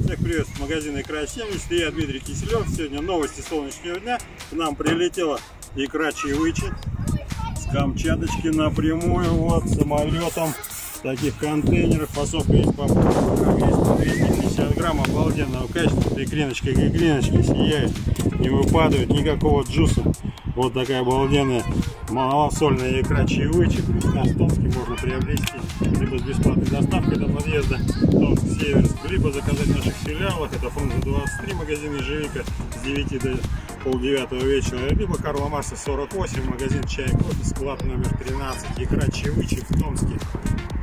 Всех приветствует магазин Икра 70. Я Дмитрий Киселев. Сегодня новости солнечного дня. К нам прилетела икра чаевычи с Камчаточки напрямую, вот, самолетом. В таких контейнерах. Фасовка есть по грамм, есть 250 грамм обалденного качества. Икриночка, сияет, не выпадает никакого джуса. Вот такая обалденная малосольная икра чаевычи. На Томске можно приобрести либо с бесплатной доставкой до подъезда Томск-Северск, либо заказать в наших филиалах. Это Фрунзе 23, магазин Ежевика с 9 до полдевятого вечера, либо Карла Маркса 48, магазин Чай Кофе, склад номер 13. Икра чаевычи в Томске.